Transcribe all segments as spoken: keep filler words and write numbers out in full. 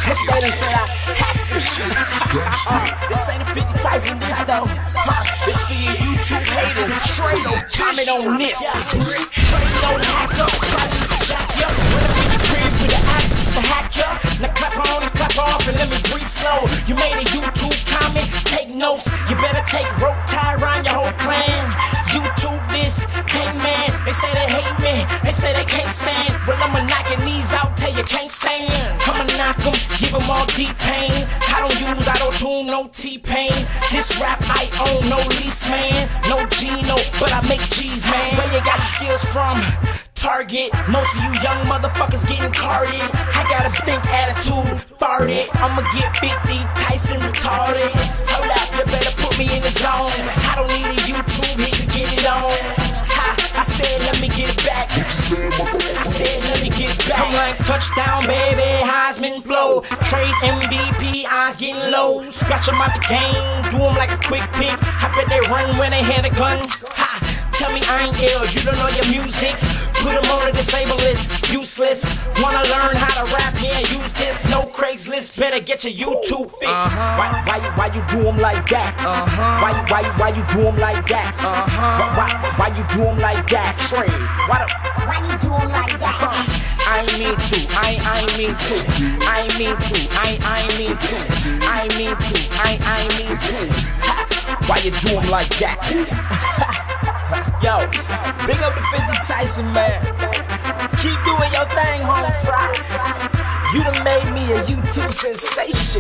Cause they done said I hacked some shit. uh, this ain't a fifty Tyson this though. Uh, it's for your YouTube haters. Trado, comment on this. Trado hacker, probably the jack ya. Run up in your crib with an axe just to hack ya. Now clap on and clap off and let me breathe slow. You made a YouTube comment, take notes. You better take rope tie around your whole plan. YouTube this, hangman. They say they hate me, they say they can't stand. Well, I'ma knock your knees out till you can't stand. I'ma knock them, give them all deep pain. I don't use auto-tune, no T-Pain. This rap I own, no lease, man. No Gino, but I make G's, man. Where you got your skills from? Target. Most of you young motherfuckers getting carded. I got a stink attitude, farted. I'ma get fifty Tyson retarded. Hold up, you better put me in the zone. I don't need a YouTube hit to get it on. Ha, I said let me get it back. I said let me get it back. I'm like touchdown, baby, Heisman flow. Trade M V P, eyes getting low. Scratch them out the game, do them like a quick pick. I bet they run when they hand a gun. Ha, tell me I ain't ill, you don't know your music. Put them on the disabled list, useless. Wanna learn how to rap, yeah, use this. No Craigslist, better get your YouTube fix. Uh-huh. Why, why, you, why you do them like that? Uh-huh. Why, you, why, you, why you do them like that? Uh-huh. Why, why, why you do them like that? Trade. Why, the, why you do them like that? Uh, I ain't mean to, I ain't, I ain't mean to. I ain't mean to, I ain't, I ain't mean to. I ain't mean to, I ain't, I ain't mean to. Ha. Why you do them like that? Yo, big up the fifty Tyson, man. Keep doing your thing, home fry. You done made me a YouTube sensation.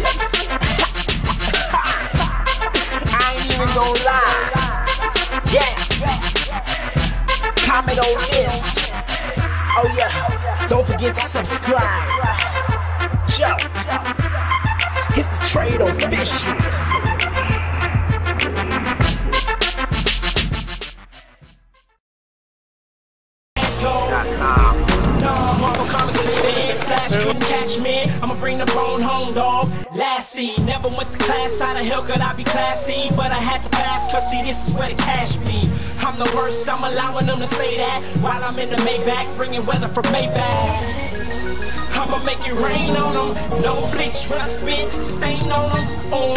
I ain't even gonna lie. Yeah. Comment on this. Oh yeah, don't forget to subscribe. Yo, it's the Trado Official. Couldn't catch me, I'ma bring the bone home, dog. Last scene, never went to class, how the hell could I be classy? But I had to pass, cause see this is where the cash be. I'm the worst, I'm allowing them to say that while I'm in the Maybach, bringing weather from Maybach. I'ma make it rain on them, no bleach when I spit, stain on them.